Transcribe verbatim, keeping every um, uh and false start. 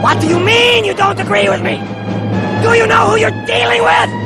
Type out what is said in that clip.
What do you mean you don't agree with me? Do you know who you're dealing with?